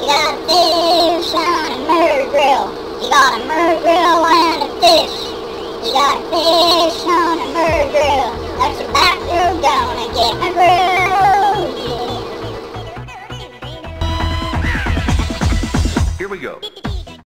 You got a fish on a mirrgrrill. You got a mirrgrrill and a fish. You got a fish on a mirrgrrill. That's about you're gonna get my grill. Here we go.